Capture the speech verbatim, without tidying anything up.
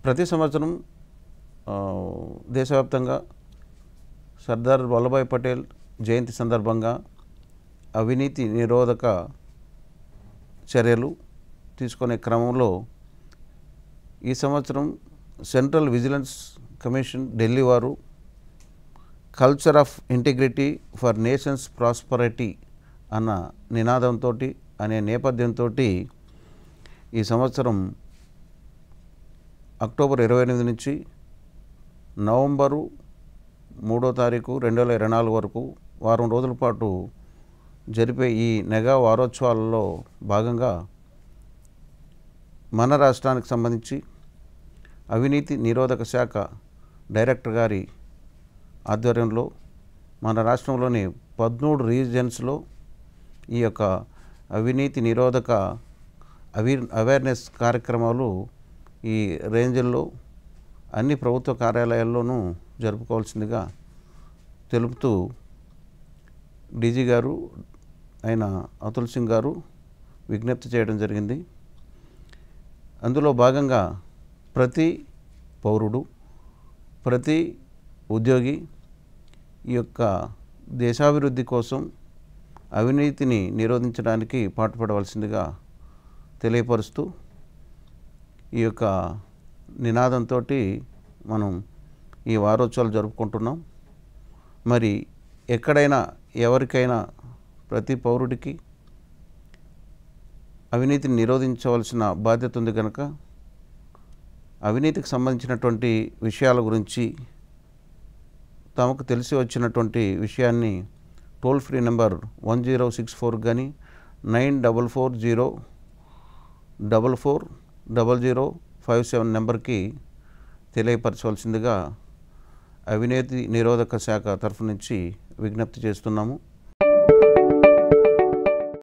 ప్రతి సంవత్సరం దేశవ్యాప్తంగా సర్దార్ వల్లభాయ్ పటేల్ జయంతి సందర్భంగా అవినీతి నిరోధక చర్యలు తీసుకునే క్రమంలో ఈ సంవత్సరం సెంట్రల్ విజిలెన్స్ కమిషన్ ఢిల్లీ వారు culture of integrity for nations prosperity అన్న నినాదంతో అనే నేపథ్యంతో ఈ సంవత్సరం అక్టోబర్ ఇరవై ఎనిమిది నుంచి నవంబరు మూడో తారీఖు రెండు వేల ఇరవై నాలుగు వరకు వారం రోజుల పాటు జరిపే ఈ నెగా వారోత్సవాలలో భాగంగా మన రాష్ట్రానికి సంబంధించి అవినీతి నిరోధక శాఖ డైరెక్టర్ గారి ఆధ్వర్యంలో మన రాష్ట్రంలోని పదమూడు రీజన్స్లో ఈ యొక్క అవినీతి నిరోధక అవి అవేర్నెస్ కార్యక్రమాలు ఈ రేంజ్ల్లో అన్ని ప్రభుత్వ కార్యాలయాల్లోనూ జరుపుకోవాల్సిందిగా తెలుపుతూ డీజీ గారు ఆయన అతుల్ సింగ్ గారు విజ్ఞప్తి చేయడం జరిగింది. అందులో భాగంగా ప్రతి పౌరుడు, ప్రతి ఉద్యోగి ఈ యొక్క దేశాభివృద్ధి కోసం అవినీతిని నిరోధించడానికి పాటుపడవలసిందిగా తెలియపరుస్తూ ఈ యొక్క నినాదంతో మనం ఈ వారోత్సవాలు జరుపుకుంటున్నాం. మరి ఎక్కడైనా ఎవరికైనా ప్రతి పౌరుడికి అవినీతిని నిరోధించవలసిన బాధ్యత ఉంది కనుక అవినీతికి సంబంధించినటువంటి విషయాల గురించి తమకు తెలిసి వచ్చినటువంటి విషయాన్ని toll free number one zero six four కానీ nine double four zero double four double zero five seven నెంబర్కి తెలియపరచవలసిందిగా అవినీతి నిరోధక శాఖ తరఫు నుంచి విజ్ఞప్తి చేస్తున్నాము.